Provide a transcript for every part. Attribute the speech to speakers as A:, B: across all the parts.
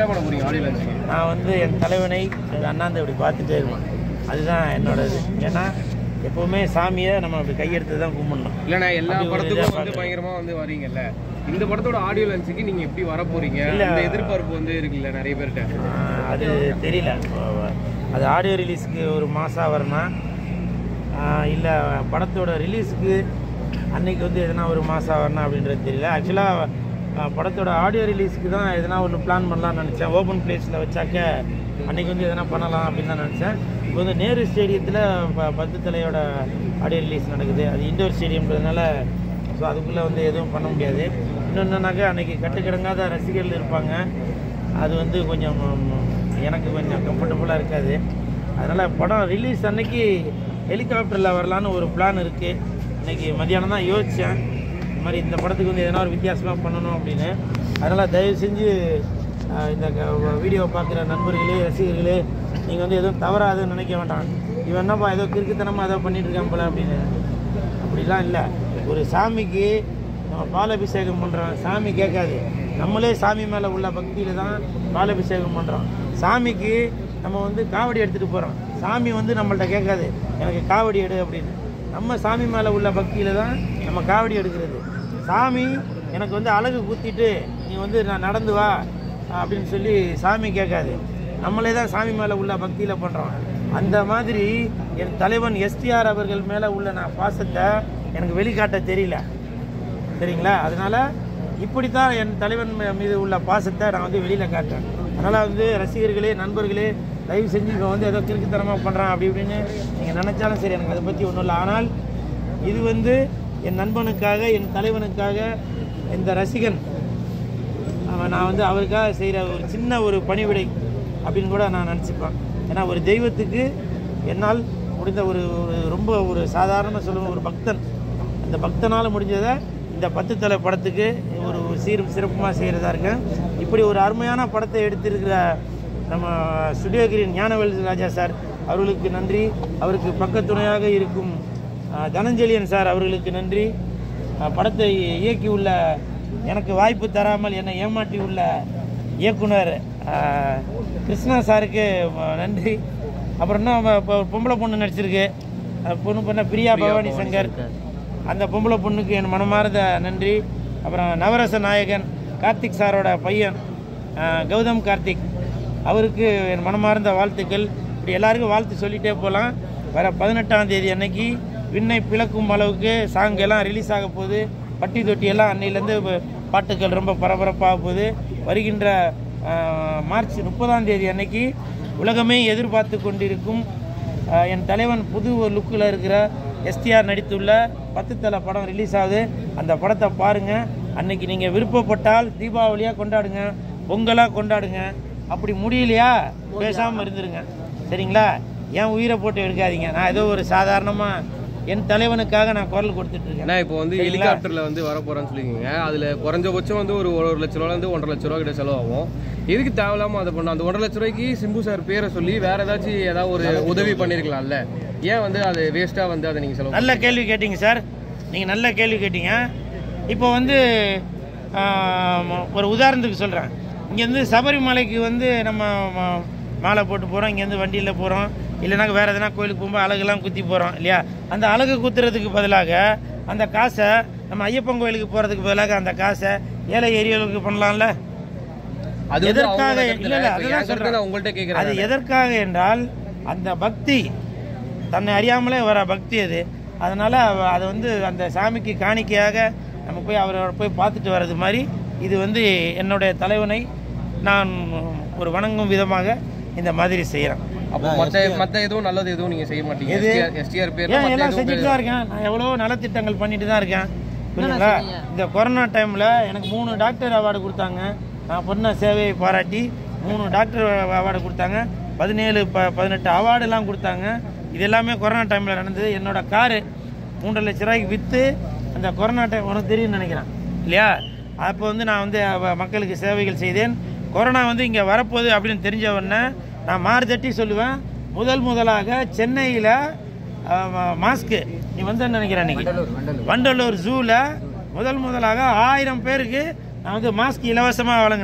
A: நான் வந்து என் தலைவனை அண்ணாந்து இப்படி பார்த்துட்டே இருப்பேன். அதுதான் என்னோட இது. ஏன்னா எப்பவுமே சாமியை நம்ம அப்படி கையெடுத்து தான் கும்பிடணும்.
B: இல்லைண்ணா எல்லா படத்துக்கும் வந்து பயங்கரமாக வந்து வரீங்கல்ல, இந்த படத்தோட ஆடியோ லான்ச்சுக்கு நீங்கள் எப்படி வர போகிறீங்க? இல்லை இந்த எதிர்பார்ப்பு வந்து இருக்குல்ல நிறைய பேர்கிட்ட,
A: அது தெரியல. அது ஆடியோ ரிலீஸுக்கு ஒரு மாதம் வரணும், இல்லை படத்தோட ரிலீஸுக்கு அன்றைக்கி வந்து எதனா ஒரு மாதம் வரணும் அப்படின்றது தெரியல. ஆக்சுவலாக படத்தோட ஆடியோ ரிலீஸுக்கு தான் எதனா ஒன்று பிளான் பண்ணலான்னு நினச்சேன். ஓப்பன் பிளேஸில் வச்சாக்க அன்றைக்கி வந்து எதனா பண்ணலாம் அப்படின்னு தான் நினச்சேன். இப்போ வந்து நேரு ஸ்டேடியத்தில் பத்து தலையோட ஆடியோ ரிலீஸ் நடக்குது. அது இண்டோர் ஸ்டேடியம்ன்றதுனால ஸோ அதுக்குள்ளே வந்து எதுவும் பண்ண முடியாது. இன்னொன்றுனாக்கா அன்றைக்கி கட்டுக்கிடங்காத ரசிகர்கள் இருப்பாங்க. அது வந்து கொஞ்சம் எனக்கு கொஞ்சம் கம்ஃபர்டபுளாக இருக்காது. அதனால் படம் ரிலீஸ் அன்னைக்கு ஹெலிகாப்டரில் வரலான்னு ஒரு பிளான் இருக்குது. இன்றைக்கி மத்தியானம் தான் யோசித்தேன், இந்த மாதிரி இந்த படத்துக்கு வந்து எதனா ஒரு வித்தியாசமாக பண்ணணும் அப்படின்னு. அதனால் தயவு செஞ்சு இந்த வீடியோ பார்க்குற நண்பர்களே, ரசிகர்களே, நீங்கள் வந்து எதுவும் தவறாதுன்னு நினைக்க வேண்டாம். இவன் என்னப்பா ஏதோ கிறுக்குத்தனமாக ஏதோ பண்ணிகிட்ருக்கான் போல அப்படின்னு. அப்படிலாம் இல்லை. ஒரு சாமிக்கு நம்ம பாலாபிஷேகம் பண்ணுறோம், சாமி கேட்காது. நம்மளே சாமி மேலே உள்ள பக்தியில் தான் பாலாபிஷேகம் பண்ணுறோம். சாமிக்கு நம்ம வந்து காவடி எடுத்துகிட்டு போகிறோம், சாமி வந்து நம்மள்ட்ட கேட்காது எனக்கு காவடி எடு அப்படின்னு. நம்ம சாமி மேலே உள்ள பக்தியில் தான் நம்ம காவடி எடுக்கிறது. சாமி எனக்கு வந்து அழகு குத்திட்டு நீ வந்து நான் நடந்து வா அப்படின்னு சொல்லி சாமி கேட்காது. நம்மளே தான் சாமி மேலே உள்ள பக்தியில் பண்ணுறோம். அந்த மாதிரி என் தலைவன் STR அவர்கள் மேலே உள்ள நான் பாசத்தை எனக்கு வெளிக்காட்ட தெரியல, சரிங்களா? அதனால் இப்படி தான் என் தலைவன் மீது உள்ள பாசத்தை நான் வந்து வெளியில் காட்டுறேன். அதனால் வந்து ரசிகர்களே, நண்பர்களே, தயவு செஞ்சு இப்போ வந்து ஏதோ கிறுக்குத்தனமாக பண்ணுறான் அப்படி இப்படின்னு நீங்கள் நினச்சாலும் சரி, எனக்கு அதை பற்றி ஒன்றும் இல்லை. ஆனால் இது வந்து என் நண்பனுக்காக, என் தலைவனுக்காக, இந்த ரசிகன் நான் வந்து அவருக்காக செய்கிற ஒரு சின்ன ஒரு பணிவிடை அப்படின்னு கூட நான் நினச்சிப்பேன். ஏன்னா ஒரு தெய்வத்துக்கு என்னால் முடிந்த ஒரு ரொம்ப ஒரு சாதாரண சொல்லுவேன், ஒரு பக்தன், அந்த பக்தனால் முடிஞ்சதை இந்த 10 தலை படத்துக்கு ஒரு சிறப்புமாக செய்கிறதா இருக்கேன். இப்படி ஒரு அருமையான படத்தை எடுத்திருக்கிற நம்ம Studio Green Gnanavel Raja sir அவர்களுக்கு நன்றி. அவருக்கு பக்கத்துணையாக இருக்கும் தனஞ்சலியன் சார் அவர்களுக்கு நன்றி. படத்தை இயக்கியுள்ள, எனக்கு வாய்ப்பு தராமல் என்னை ஏமாற்றி உள்ள இயக்குனர் கிருஷ்ணா சாருக்கு நன்றி. அப்புறம் இன்னும் இப்போ பொம்பளை பொண்ணு நடிச்சிருக்கு, பொண்ணு பண்ண பிரியா பவானி சங்கர், அந்த பொம்பளை பொண்ணுக்கு என் மனமார்ந்த நன்றி. அப்புறம் நவரச நாயகன் கார்த்திக் சாரோட பையன் கௌதம் கார்த்திக், அவருக்கு என் மனமார்ந்த வாழ்த்துக்கள். இப்படி எல்லாருக்கும் வாழ்த்து சொல்லிகிட்டே போகலாம். வர 18ஆம் தேதி அன்னைக்கு விண்ணை பிளக்கும் அளவுக்கு சாங் எல்லாம் ரிலீஸ் ஆக போகுது. பட்டி தொட்டி எல்லாம் அன்னையிலேருந்து பாட்டுக்கள் ரொம்ப பரபரப்பாக போகுது. வருகின்ற மார்ச் 30ஆம் தேதி அன்னைக்கு உலகமே எதிர்பார்த்து கொண்டிருக்கும் என் தலைவன் புது ஒரு லுக்கில் இருக்கிற STR நடித்துள்ள 10 தலை படம் ரிலீஸ் ஆகுது. அந்த படத்தை பாருங்கள். அன்னைக்கு நீங்கள் விருப்பப்பட்டால் தீபாவளியாக கொண்டாடுங்க, பொங்கலாக கொண்டாடுங்க. அப்படி முடியலையா பேசாமல் இருந்துருங்க, சரிங்களா? ஏன் உயிரை போட்டு எடுக்காதீங்க. நான் ஏதோ ஒரு சாதாரணமாக என் தலைவனுக்காக நான் குரல் கொடுத்துட்டு இருக்கேன்.
B: இப்போ வந்து ஹெலிகாப்டரில் வந்து வர போகிறேன்னு சொல்லியிருக்கீங்க. அதில் குறைஞ்சபட்சம் வந்து ஒரு 1 லட்ச ரூபாலேருந்து 1.5 லட்ச ரூபா கிட்ட செலவாகும். எதுக்கு தேவையில்லாமல் அதை பண்ணோம்? அந்த 1.5 லட்ச ரூபாய்க்கு சிம்பு சார் பேரை சொல்லி வேறு ஏதாவது ஒரு உதவி பண்ணியிருக்கலாம்ல? ஏன் வந்து அது வேஸ்ட்டாக வந்து அதை நீங்கள் செலவு?
A: நல்ல கேள்வி கேட்டீங்க சார், நீங்கள் நல்ல கேள்வி கேட்டீங்க. இப்போ வந்து ஒரு உதாரணத்துக்கு சொல்கிறேன். இங்கேருந்து சபரிமலைக்கு வந்து நம்ம மாலை போட்டு போகிறோம், இங்கேருந்து வண்டியில் போகிறோம், இல்லைனாக்க வேறு எதனா கோயிலுக்கு போகும்போது அழகுலாம் குத்தி போகிறோம் இல்லையா? அந்த அழகு குத்துறதுக்கு பதிலாக அந்த காசை நம்ம ஐயப்பன் கோயிலுக்கு போகிறதுக்கு பதிலாக அந்த காசை ஏழை எரியலுக்கு பண்ணலாம்ல. அது எதற்காக? இல்லை இல்லை, அதுதான் சொல்கிறேன். உங்கள்கிட்ட கேட்குறேன், அது எதற்காக என்றால் அந்த பக்தி தன்னை அறியாமலே வர பக்தி அது. அதனால் அதை வந்து அந்த சாமிக்கு காணிக்கையாக நம்ம போய் அவரோட போய் பார்த்துட்டு வர்றது மாதிரி இது வந்து என்னுடைய தலைவனை நான் ஒரு வணங்கும் விதமாக இந்த மாதிரி செய்கிறேன்.
B: அப்போ மற்ற எதுவும் நல்லது எதுவும் நீங்கள் செய்ய மாட்டீங்க? STR பேர்
A: எல்லாம் செஞ்சுட்டு தான் இருக்கேன். நான் எவ்வளோ நலத்திட்டங்கள் பண்ணிட்டு தான் இருக்கேன், புரியுங்களா? இந்த கொரோனா டைமில் எனக்கு 3 டாக்டர் அவார்டு கொடுத்தாங்க. நான் பண்ண சேவையை பாராட்டி 3 டாக்டர் அவார்டு கொடுத்தாங்க. 17-18 அவார்டுலாம் கொடுத்தாங்க. இது எல்லாமே கொரோனா டைமில் நடந்தது. என்னோட காரு 3.5 லட்ச ரூபாய்க்கு விற்று அந்த கொரோனா டைம் உனக்கு தெரியும்னு நினைக்கிறேன் இல்லையா? அப்போ வந்து நான் வந்து மக்களுக்கு சேவைகள் செய்தேன். கொரோனா வந்து இங்கே வரப்போகுது அப்படின்னு தெரிஞ்ச உடனே நான் மாறுதட்டி சொல்லுவேன், முதலாக சென்னையில் மாஸ்க்கு நீ வந்து நினைக்கிறேன் அன்றைக்கி வண்டலூர் ஜூவில் முதலாக 1000 பேருக்கு நான் வந்து மாஸ்க் இலவசமாக வழங்கினேன்.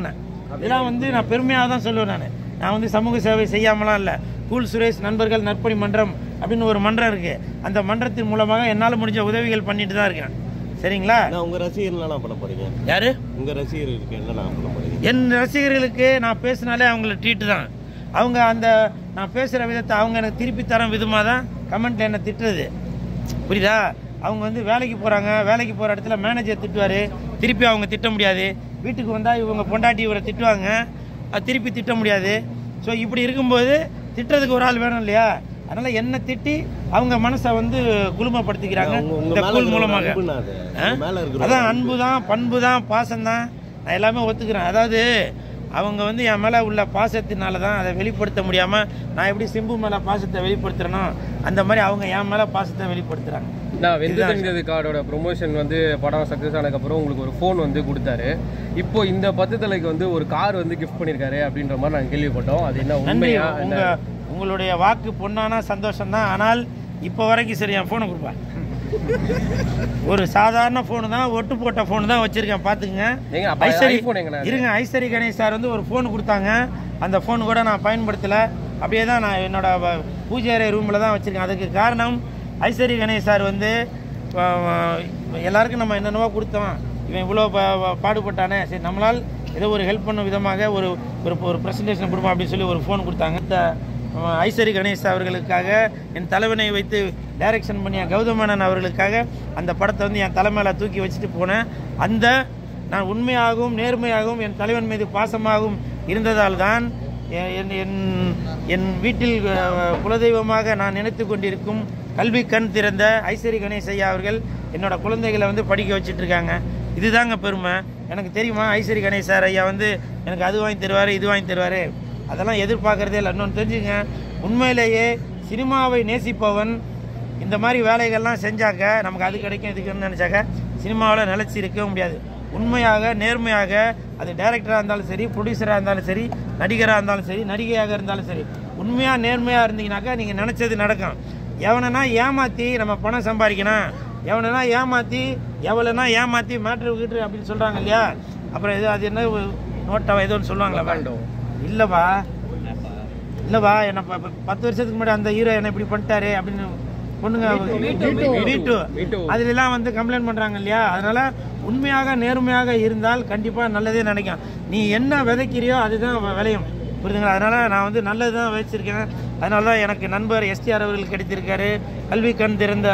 A: இதெல்லாம் வந்து நான் பெருமையாக தான் சொல்லுவேன். நான் வந்து சமூக சேவை செய்யாமலாம் இல்லை. கூல் சுரேஷ் நண்பர்கள் நற்பணி மன்றம் அப்படின்னு ஒரு மன்றம் இருக்குது. அந்த மன்றத்தின் மூலமாக என்னால் முடிஞ்ச உதவிகள் பண்ணிட்டு தான் இருக்கேன். சரிங்களா?
C: உங்கள் ரசிகர்கள் பண்ண போகிறீங்க?
A: யார்
C: உங்கள் ரசிகர்களுக்கு என்ன பண்ண போகிறீங்க?
A: என் ரசிகர்களுக்கு நான் பேசினாலே அவங்கள ட்ரீட்டு தான். அவங்க அந்த நான் பேசுகிற விதத்தை அவங்க எனக்கு திருப்பி தர விதமாக தான் கமெண்ட்டில் என்னை திட்டுறது. புரியுதா? அவங்க வந்து வேலைக்கு போகிறாங்க, வேலைக்கு போகிற இடத்துல மேனேஜர் திட்டுவார், திருப்பி அவங்க திட்ட முடியாது. வீட்டுக்கு வந்தால் இவங்க பொண்டாட்டி இவரை திட்டுவாங்க, அது திருப்பி திட்ட முடியாது. ஸோ இப்படி இருக்கும்போது திட்டுறதுக்கு ஒரு ஆள் வேணும் இல்லையா? அதனால் என்ன திட்டி அவங்க மனசை வந்து குளுமைப்படுத்திக்கிறாங்க இந்த கூல் மூலமாக. அதான் அன்பு தான், பண்பு தான், பாசம்தான், நான் எல்லாமே ஒத்துக்கிறேன். அதாவது அவங்க வந்து என் மேலே உள்ள பாசத்தினால தான் அதை வெளிப்படுத்த முடியாமல் நான் எப்படி சிம்பு மேலே பாசத்தை வெளிப்படுத்துகிறேனோ அந்த மாதிரி அவங்க என் மேலே பாசத்தை வெளிப்படுத்துகிறாங்க.
B: நான் வெந்து தெரிஞ்சது கார்டோட ப்ரொமோஷன் வந்து படம் சக்ஸஸ் ஆனதுக்கப்புறம் உங்களுக்கு ஒரு ஃபோன் வந்து கொடுத்தாரு. இப்போ இந்த 10 தலைக்கு வந்து ஒரு கார் வந்து கிஃப்ட் பண்ணியிருக்காரு அப்படின்ற மாதிரி நாங்கள் கேள்விப்பட்டோம். அது என்ன உண்மையா?
A: உங்களுடைய வாக்கு பொண்ணான சந்தோஷம் தான். ஆனால் இப்போ வரைக்கும் சரி என் ஃபோனை கொடுப்பேன். ஒரு சாதாரண ஃபோனு தான், ஒட்டு போட்ட ஃபோனு தான் வச்சுருக்கேன். பார்த்துக்குங்க. இருங்க, ஐஸ்வரி கணேஷ் சார் வந்து ஒரு ஃபோன் கொடுத்தாங்க. அந்த ஃபோன் கூட நான் பயன்படுத்தலை. அப்படியே தான் நான் என்னோட பூஜை அறை ரூமில் தான் வச்சுருக்கேன். அதுக்கு காரணம் ஐஸ்வரி கணேஷ் சார் வந்து எல்லாருக்கும் நம்ம என்னென்னவோ கொடுத்தோம், இவன் இவ்வளோ பாடுபட்டானே, சரி நம்மளால் ஏதோ ஒரு ஹெல்ப் பண்ண விதமாக ஒரு ஒரு ப்ரெசன்டேஷன் கொடுப்போம் அப்படின்னு சொல்லி ஒரு ஃபோன் கொடுத்தாங்க. ஐஸ்வரி கணேஷ் அவர்களுக்காக என் தலைவனை வைத்து டைரக்ஷன் பண்ணிய கௌதமேனன் அவர்களுக்காக அந்த படத்தை வந்து என் தலைமையில தூக்கி வச்சுட்டு போனேன். அந்த நான் உண்மையாகவும் நேர்மையாகவும் என் தலைவன் மீது பாசமாகவும் இருந்ததால் தான் என் வீட்டில் குலதெய்வமாக நான் நினைத்து கொண்டிருக்கும் கல்வி கண் திறந்த ஐஸ்வரி கணேஷ் ஐயா அவர்கள் என்னோட குழந்தைகளை வந்து படிக்க வச்சுட்டு இருக்காங்க. இதுதாங்க பெருமை. எனக்கு தெரியுமா, ஐஸ்வரி கணேஷ் சார் ஐயா வந்து எனக்கு அது வாங்கி தருவார், இது வாங்கி தருவார், அதெல்லாம் எதிர்பார்க்குறதே இல்லை. இன்னொன்று தெரிஞ்சுங்க, உண்மையிலேயே சினிமாவை நேசிப்பவன் இந்த மாதிரி வேலைகள்லாம் செஞ்சாக்க நமக்கு அது கிடைக்கும் இதுக்குன்னு நினச்சாக்க சினிமாவில் நிலச்சி இருக்கவே முடியாது. உண்மையாக நேர்மையாக அது டைரக்டராக இருந்தாலும் சரி, ப்ரொடியூசராக இருந்தாலும் சரி, நடிகராக இருந்தாலும் சரி, நடிகையாக இருந்தாலும் சரி, உண்மையாக நேர்மையாக இருந்தீங்கன்னாக்கா நீங்கள் நினச்சது நடக்கும். எவனைனா ஏமாற்றி நம்ம பணம் சம்பாதிக்கணும், எவனைனா ஏமாற்றி எவ்வளோனா ஏமாற்றி மேட்ரு விட்டு அப்படின்னு சொல்கிறாங்க இல்லையா? அப்புறம் எது அது என்ன நோட்டாவா ஏதோ ஒன்று சொல்லுவாங்களா? இல்லைப்பா என்ன 10 வருஷத்துக்கு முன்னாடி அந்த ஹீரோ என்ன இப்படி பண்ணிட்டாரு அப்படின்னு பொண்ணுங்க வீட்டு அதுலாம் வந்து கம்ப்ளைண்ட் பண்ணுறாங்க இல்லையா? அதனால் உண்மையாக நேர்மையாக இருந்தால் கண்டிப்பாக நல்லதே நினைக்கும். நீ என்ன விதைக்கிறியோ அதுதான் விளையும். புரியுதுங்களா? அதனால் நான் வந்து நல்லது தான் வச்சுருக்கேன். அதனால தான் எனக்கு நண்பர் STR அவர்கள் கிடைத்திருக்காரு, கல்வி கண் திறந்த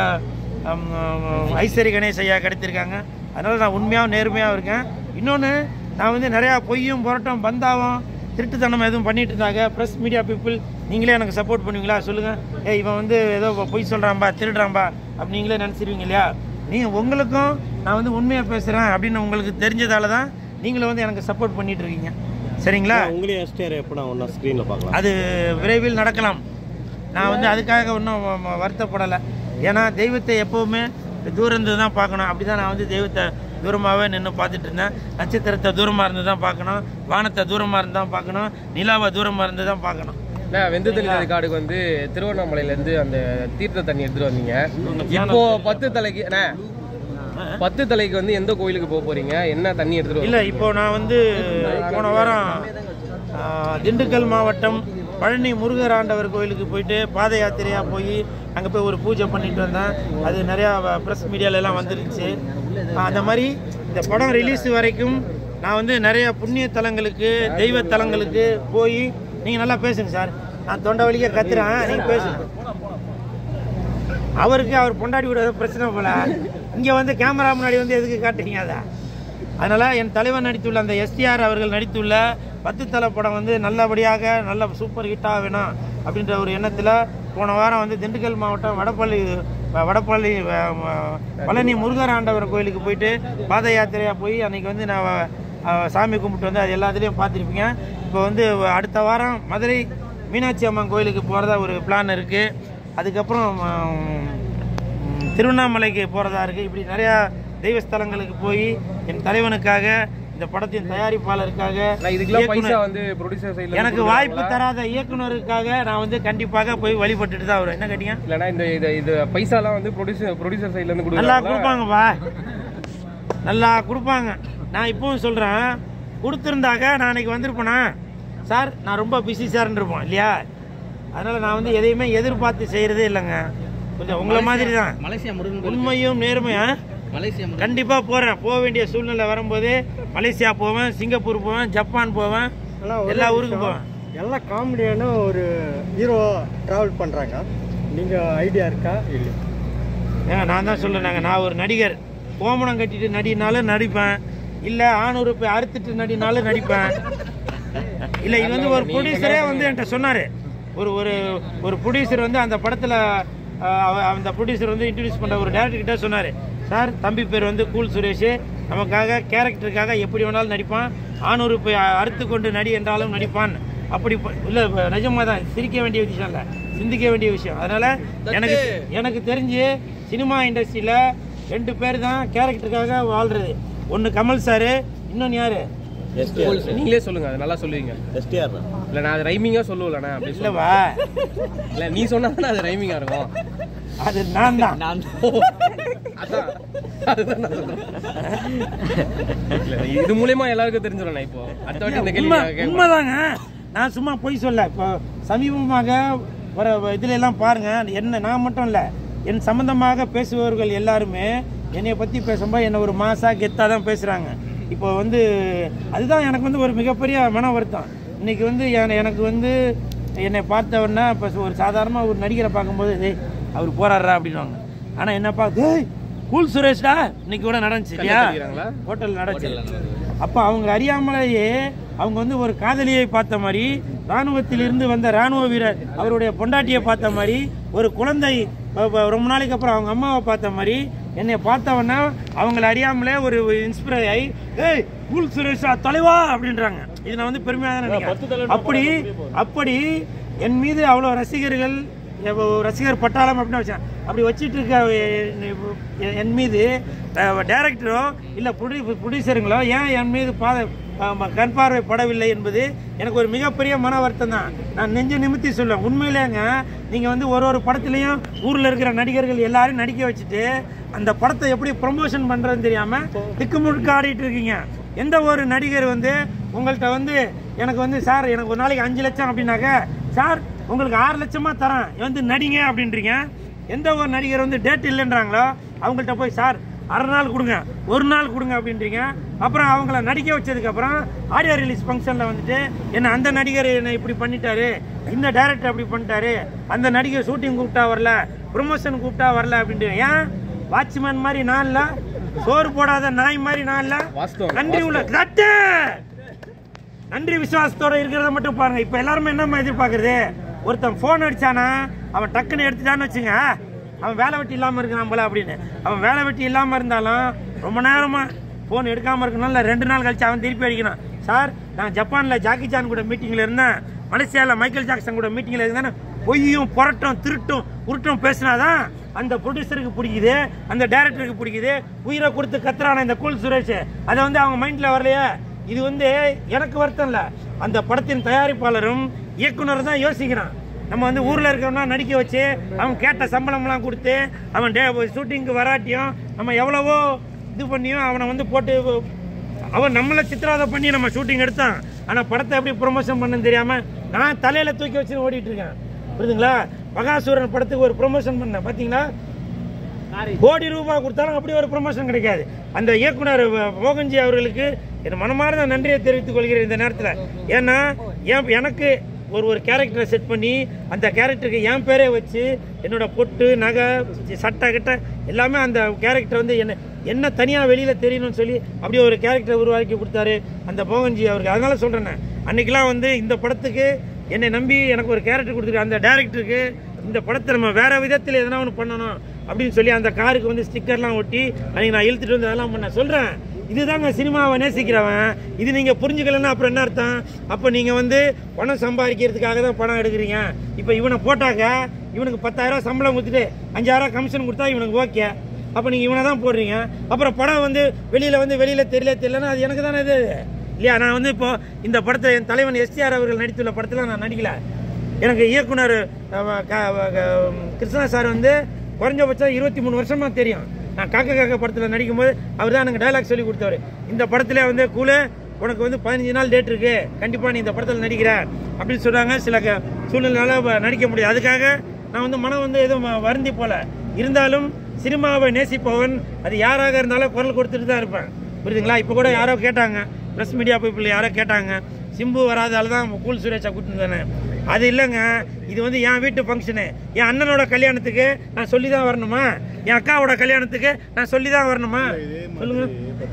A: ஐஸ்வரி கணேஷ் ஐயா கிடைத்திருக்காங்க. அதனால் நான் உண்மையாக நேர்மையாக இருக்கேன். இன்னொன்று, நான் வந்து நிறையா பொய்யும் புரட்டம் பந்தாவும் திருட்டுத்தனம் எதுவும் பண்ணிட்டு இருந்தாங்க. ப்ரெஸ் மீடியா பீப்புள் நீங்களே எனக்கு சப்போர்ட் பண்ணுவீங்களா சொல்லுங்கள்? இவன் வந்து ஏதோ பொய் சொல்கிறான்பா, திருடுறான்பா அப்படி நீங்களே நினச்சிருவீங்க இல்லையா? நீங்கள் உங்களுக்கும் நான் வந்து உண்மையாக பேசுகிறேன் அப்படின்னு உங்களுக்கு தெரிஞ்சதால தான் நீங்களும் வந்து எனக்கு சப்போர்ட் பண்ணிட்டு இருக்கீங்க. சரிங்களா?
C: உங்களே STR எப்போ நான் ஒன்றா ஸ்க்ரீனில் பார்க்கலாம்?
A: அது விரைவில் நடக்கலாம். நான் வந்து அதுக்காக ஒன்றும் வருத்தப்படலை. ஏன்னா தெய்வத்தை எப்போவுமே தூரந்து தான் பார்க்கணும். அப்படி தான் நான் வந்து தெய்வத்தை தூரமாகவே நின்று பார்த்துட்டு இருந்தேன். நட்சத்திரத்தை தூரமாக இருந்து தான் பார்க்கணும், வானத்தை தூரமாக இருந்து தான் பார்க்கணும், நிலாவை தூரமாக இருந்து தான் பார்க்கணும்.
B: வெந்து தெளிந்த காடுக்கு வந்து திருவண்ணாமலையிலேருந்து அந்த தீர்த்த தண்ணி எடுத்துகிட்டு வந்தீங்க. இப்போ 10 தலைக்கு வந்து எந்த கோயிலுக்கு போக போகிறீங்க? என்ன தண்ணி எடுத்துகிட்டு?
A: இல்லை, இப்போ நான் வந்து போன வாரம் திண்டுக்கல் மாவட்டம் பழனி முருகர் ஆண்டவர் கோயிலுக்கு போயிட்டு பாத யாத்திரையாக போய் அங்கே போய் ஒரு பூஜை பண்ணிட்டு வந்தேன். அது நிறையா ப்ரெஸ் மீடியாலெலாம் வந்துருந்துச்சு. அந்த மாதிரி இந்த படம் ரிலீஸ் வரைக்கும் நான் வந்து நிறைய புண்ணிய தலங்களுக்கு, தெய்வ தலங்களுக்கு போய், நீங்கள் நல்லா பேசுங்க சார், நான் தொண்டை வலிக்க கத்துறேன், நீங்கள் பேசுங்க. அவருக்கு அவர் பொண்டாடி கூட பிரச்சனை போல, இங்கே வந்து கேமரா முன்னாடி வந்து எதுக்கு காட்டுறீங்க அதை? அதனால் என் தலைவர் நடித்துள்ள அந்த STR அவர்கள் நடித்துள்ள 10 தலை படம் வந்து நல்லபடியாக நல்ல சூப்பர் ஹிட்டாக வேணும் அப்படின்ற ஒரு எண்ணத்தில் போன வாரம் வந்து திண்டுக்கல் மாவட்டம் வடப்பள்ளி பழனி முருகர் ஆண்டவர் கோயிலுக்கு போயிட்டு பாத யாத்திரையாக போய் அன்றைக்கி வந்து நான் சாமி கும்பிட்டு வந்து அது எல்லாத்துலேயும் பார்த்துருப்பீங்க. இப்போ வந்து அடுத்த வாரம் மதுரை மீனாட்சி அம்மன் கோயிலுக்கு போகிறதா ஒரு பிளான் இருக்குது. அதுக்கப்புறம் திருவண்ணாமலைக்கு போகிறதா இருக்குது. இப்படி நிறையா தெய்வஸ்தலங்களுக்கு போய் என் தலைவனுக்காக, இந்த படத்தின் தயாரிப்பாளருக்காக, எனக்கு வாய்ப்பு தராத இயக்குனருக்காக நான் வந்து கண்டிப்பாக போய் வழிபட்டுட்டு தான் வருவேன். என்ன கேட்டீங்க?
B: இல்லைனா இந்த பைசாலாம் வந்து ப்ரொடியூசர் சைட்லேருந்து
A: நல்லா கொடுப்பாங்கப்பா, நல்லா கொடுப்பாங்க. நான் இப்பவும் சொல்கிறேன், கொடுத்துருந்தாக்க நான் அன்றைக்கி வந்திருப்பேனா சார், நான் ரொம்ப பிஸி சார்ன்னு இருப்போம் இல்லையா. அதனால் நான் வந்து எதையுமே எதிர்பார்த்து செய்கிறதே இல்லைங்க. கொஞ்சம் உங்களை மாதிரி தான் உண்மையும் நேர்மையாக கண்டிப்பாக போகிறேன். போக வேண்டிய சூழ்நிலை வரும்போது மலேசியா போவேன், சிங்கப்பூர் போவேன், ஜப்பான் போவேன், எல்லா ஊருக்கும் போவேன்.
D: எல்லாம் காமெடியான ஒரு ஹீரோ ட்ராவல் பண்ணுறாங்க. நீங்கள் ஐடியா இருக்கா? இல்லை
A: ஏங்க நான் தான் சொல்கிறேன்னாங்க, நான் ஒரு நடிகர். கோமணம் கட்டிட்டு நடினாலும் நடிப்பேன், இல்லை ஆணுறுப்பை அறுத்துட்டு நடினாலும் நடிப்பேன். இல்லை இது வந்து ஒரு ப்ரொடியூசரே வந்து என்கிட்ட சொன்னார். ஒரு ஒரு ஒரு ப்ரொடியூசர் வந்து அந்த படத்தில் அந்த ப்ரொடியூசர் வந்து இன்ட்ரடியூஸ் பண்ணுற ஒரு டேரக்டர்கிட்ட சொன்னார், சார் தம்பி பேர் வந்து கூல் சுரேஷ், நமக்காக கேரக்டருக்காக எப்படி வேணாலும் நடிப்பான், ஆணுறுப்பை அறுத்து கொண்டு நடி என்றாலும் நடிப்பான். அப்படி இல்லை, நிஜமாக தான், சிரிக்க வேண்டிய விஷயம் இல்லை, சிந்திக்க வேண்டிய விஷயம். அதனால் எனக்கு தெரிஞ்சு சினிமா இண்டஸ்ட்ரியில் 2 பேர் தான் கேரக்டருக்காக வாழ்கிறது. ஒன்று கமல் சார், இன்னொன்று யார்?
B: நீங்களே சொல்லுங்க, அது நல்லா சொல்லுவீங்க.
C: STR தான்.
B: இல்லை நான் அது ரைமிங்காக சொல்லுவேன். அப்படி
A: இல்லைவா?
B: இல்லை நீ சொன்னா தான் அது ரைமிங்காக இருக்கும்.
A: அது நான் தான்.
B: அதான் அதுதான் நான் சொல்றேன். இது மூலமா எல்லாருக்கும் தெரிஞ்சிடும். இப்போ அடுத்த வாட்டி இந்த கேள்வி
A: உண்மைதாங்க, நான் சும்மா பொய் சொல்ல. இப்போ சமீபமாக வர இதுல எல்லாம் பாருங்க, என்ன நான் மட்டும் இல்லை, என் சம்பந்தமாக பேசுபவர்கள் எல்லாருமே என்னைய பற்றி பேசும்போது என்ன ஒரு மாசா கெத்தாக தான் பேசுகிறாங்க. இப்போ வந்து அதுதான் எனக்கு வந்து ஒரு மிகப்பெரிய மன வருத்தம். இன்றைக்கி வந்து எனக்கு வந்து என்னை பார்த்தவொடனே இப்போ ஒரு சாதாரணமாக ஒரு நடிகரை பார்க்கும்போது அவர் போறாரா அப்படின்வாங்க. ஆனால் என்ன பார்த்து கூல் சுரேஷ்டா இன்னைக்கு கூட நடந்துச்சு இல்லையா, ஹோட்டல் நடந்துச்சு. அப்போ அவங்க அறியாமலேயே அவங்க வந்து ஒரு காதலியை பார்த்த மாதிரி, இராணுவத்திலிருந்து வந்த இராணுவ வீரர் அவருடைய பொண்டாட்டியை பார்த்த மாதிரி, ஒரு குழந்தை ரொம்ப நாளைக்கு அப்புறம் அவங்க அம்மாவை பார்த்த மாதிரி என்னை பார்த்தவொன்னா அவங்கள அறியாமலே ஒரு இன்ஸ்பயர் ஆகி, ஏய் கூல் சுரேஷா தலைவா அப்படின்றாங்க. இது நான் வந்து பெருமையாக தான் நினைக்கிறேன். அப்படி என் மீது அவ்வளோ ரசிகர் பட்டாளம் அப்படின்னு வச்சேன். அப்படி வச்சுட்டு இருக்க என் மீது டைரக்டரோ இல்லை ப்ரொடியூசருங்களோ ஏன் என் மீது கண் பார்வை படவில்லை என்பது எனக்கு ஒரு மிகப்பெரிய மன வருத்தம் தான். நான் நெஞ்சு நிமித்தி சொல்லுவேன். உண்மையிலேங்க நீங்கள் வந்து ஒரு படத்துலையும் ஊரில் இருக்கிற நடிகர்கள் எல்லாரும் நடிக்க வச்சுட்டு அந்த படத்தை எப்படி ப்ரொமோஷன் பண்ணுறதுன்னு தெரியாமல் திக்குமுழுக்க ஆடிட்டு இருக்கீங்க. எந்த ஒரு நடிகர் வந்து உங்கள்கிட்ட வந்து எனக்கு வந்து சார் எனக்கு ஒரு நாளைக்கு 5 லட்சம் அப்படின்னாக்க, சார் உங்களுக்கு 6 லட்சமாக தரேன் வந்து நடிங்க அப்படின்றீங்க. எந்த ஒரு நடிகர் வந்து டேட் இல்லைன்றாங்களோ அவங்கள்ட்ட போய் சார் அரை நாள் கொடுங்க, ஒரு நாள் கொடுங்க அப்படின்றீங்க. அப்புறம் அவங்கள நடிக்க வச்சதுக்கப்புறம் ஆடியோ ரிலீஸ் ஃபங்க்ஷனில் வந்துட்டு என்ன அந்த நடிகர் என்ன இப்படி பண்ணிட்டாரு, இந்த டைரக்டர் அப்படி பண்ணிட்டாரு, அந்த நடிகர் ஷூட்டிங் கூப்பிட்டா வரல, ப்ரொமோஷன் கூப்பிட்டா வரல அப்படின்ட்டு. ஏன் வாட்ச்மேன் மாதிரி நான் இல்லை, சோறு போடாத நாய் மாதிரி நான் இல்லை, நன்றி உள்ள நன்றி விசுவாசத்தோட இருக்கிறத மட்டும் பாருங்க. இப்போ எல்லாருமே என்னம்மா எதிர்பார்க்கறது, ஒருத்தன் ஃபோன் அடிச்சானா அவன் டக்குன்னு எடுத்துட்டான்னு வச்சுங்க, அவன் வேலை வெட்டி இல்லாமல் இருக்கிறான் போல அப்படின்னு. அவன் வேலை வெட்டி இல்லாமல் இருந்தாலும் ரொம்ப நேரமாக ஃபோன் எடுக்காமல் இருக்கணும், இல்லை 2 நாள் கழிச்சு அவன் திருப்பி அடிக்கணும். சார் நான் ஜப்பானில் ஜாக்கி சான் கூட மீட்டிங்கில் இருந்தேன், மலேசியாவில் மைக்கேல் ஜாக்சன் கூட மீட்டிங்கில் இருந்தேன், பொய்யும் புரட்டும் திருட்டும் உருட்டும் பேசினாதான் அந்த ப்ரொடியூசருக்கு பிடிக்குது, அந்த டைரக்டருக்கு பிடிக்குது. உயிரை கொடுத்து கத்துறான இந்த கூல் சுரேஷ், அதை வந்து அவங்க மைண்டில் வரலையே. இது வந்து எனக்கு வருத்தம் இல்லை, அந்த படத்தின் தயாரிப்பாளரும் இயக்குனர் தான் யோசிக்கிறான். நம்ம வந்து ஊரில் இருக்கிறவனா நடிக்க வச்சு அவன் கேட்ட சம்பளம்லாம் கொடுத்து அவன் ஷூட்டிங்க்கு வராட்டியும் நம்ம எவ்வளவோ இது பண்ணியும் அவனை வந்து போட்டு அவன் நம்மளை சித்திராதை பண்ணி நம்ம ஷூட்டிங் எடுத்தான். ஆனால் படத்தை எப்படி ப்ரொமோஷன் பண்ணுன்னு தெரியாமல் நான் தலையில் தூக்கி வச்சு ஓடிட்டு இருக்கேன். புரியுதுங்களா? மகாசூரன் படத்துக்கு ஒரு ப்ரொமோஷன் பண்ணேன் பார்த்தீங்களா, கோடி ரூபாய் கொடுத்தாலும் அப்படி ஒரு ப்ரொமோஷன் கிடைக்காது. அந்த இயக்குனர் மோகன்ஜி அவர்களுக்கு என் மனமார்ந்த நன்றியை தெரிவித்துக் கொள்கிறேன் இந்த நேரத்தில். ஏன்னா எனக்கு ஒரு கேரக்டரை செட் பண்ணி அந்த கேரக்டருக்கு என் பேரே வச்சு என்னோட பொட்டு நகை சட்டை கிட்ட எல்லாமே அந்த கேரக்டர் வந்து என்ன தனியாக வெளியில் தெரியணும்னு சொல்லி அப்படியே ஒரு கேரக்டரை உருவாக்கி கொடுத்தாரு அந்த மோகன்ஜி அவருக்கு. அதனால சொல்கிறேன், அன்றைக்கெலாம் வந்து இந்த படத்துக்கு என்னை நம்பி எனக்கு ஒரு கேரக்டர் கொடுத்துருக்கு அந்த டேரக்டருக்கு, இந்த படத்தை நம்ம வேறு விதத்தில் எதனா ஒன்று பண்ணணும் அப்படின்னு சொல்லி அந்த காருக்கு வந்து ஸ்டிக்கர்லாம் ஒட்டி அன்றைக்கி நான் இழுத்துட்டு வந்து அதெல்லாம் பண்ண சொல்கிறேன். இதுதாங்க சினிமாவை நேசிக்கிறவன். இது நீங்கள் புரிஞ்சுக்கலன்னா அப்புறம் என்ன அர்த்தம்? அப்போ நீங்கள் வந்து பணம் சம்பாதிக்கிறதுக்காக தான் பணம் எடுக்கிறீங்க. இப்போ இவனை போட்டாங்க, இவனுக்கு 10,000 சம்பளம் கொடுத்துட்டு 5,000 கமிஷன் கொடுத்தா இவனுக்கு ஓகே, அப்போ நீங்கள் இவனை தான் போடுறீங்க. அப்புறம் படம் வந்து வெளியில் தெரியலன்னா அது எனக்கு தானே இது இல்லையா? நான் வந்து இப்போது இந்த படத்தில் என் தலைவன் STR அவர்கள் நடித்துள்ள படத்தில் நான் நடிக்கலை. எனக்கு இயக்குனர் கிருஷ்ணா சார் வந்து குறைஞ்சபட்சம் 23 வருஷமாக தெரியும். நான் காக்க படத்தில் நடிக்கும்போது அவர் தான் எனக்கு டைலாக் சொல்லி கொடுத்தவர். இந்த படத்தில் வந்து கூலு உனக்கு வந்து 15 நாள் டேட் இருக்குது, கண்டிப்பாக நீ இந்த படத்தில் நடிக்கிற அப்படின்னு சொன்னாங்க. சில சூழ்நிலையால் நடிக்க முடியாது. அதுக்காக நான் வந்து மனம் வந்து எதுவும் வருந்தி போல. இருந்தாலும் சினிமாவை நேசிப்பவன் அது யாராக இருந்தாலும் குரல் கொடுத்துட்டு தான் இருப்பேன். புரியுதுங்களா? இப்போ கூட யாரோ கேட்டாங்க, ப்ரெஸ் மீடியா பீப்புள் யாரோ கேட்டாங்க, சிம்பு வராதால தான் கூல் சுரேஷை கூட்டிட்டு தானே. அது இல்லைங்க, இது வந்து என் வீட்டு ஃபங்க்ஷனு. என் அண்ணனோட கல்யாணத்துக்கு நான் சொல்லி தான் வரணுமா? என் அக்காவோட கல்யாணத்துக்கு நான் சொல்லி தான் வரணுமா? சொல்லுங்க.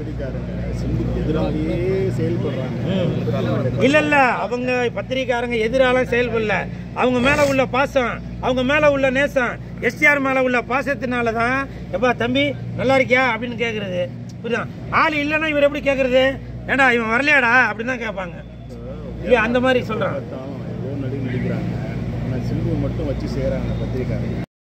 A: இல்ல அவங்க பத்திரிக்காரங்க எதிரால செயல்படல. அவங்க மேல உள்ள பாசம், அவங்க மேல உள்ள நேசம், எஸ்டிஆர் மேல உள்ள பாசத்தினாலதான் எப்பா தம்பி நல்லா இருக்கியா அப்படின்னு கேக்குறது. புரியுதா? ஆள் இல்லைன்னா இவர் எப்படி கேக்குறது? ஏண்டா இவன் வரலையாடா அப்படின்னு தான் கேட்பாங்க. இல்லையா? அந்த மாதிரி சொல்றான்.
E: நடிக்கிறாங்க, சிம்பு மட்டும் வச்சு செய்யறாங்க பத்திரிக்காரங்க.